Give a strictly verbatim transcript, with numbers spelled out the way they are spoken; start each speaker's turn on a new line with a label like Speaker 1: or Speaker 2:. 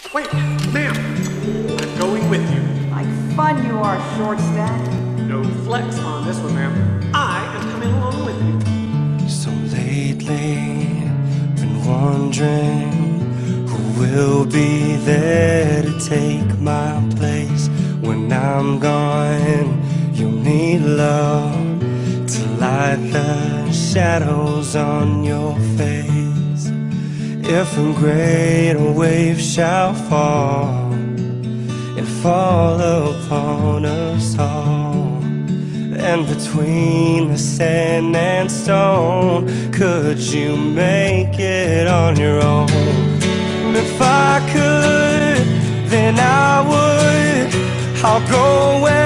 Speaker 1: Wait, ma'am. I'm going with you.
Speaker 2: Like fun you are, short stack.
Speaker 1: No flex on this one, ma'am. I am coming along with you.
Speaker 3: So lately, been wondering who will be there to take my place when I'm gone. You'll need love to light the shadows on your face. If a great wave shall fall and fall upon us all, and between the sand and stone, could you make it on your own? If I could, then I would. I'll go where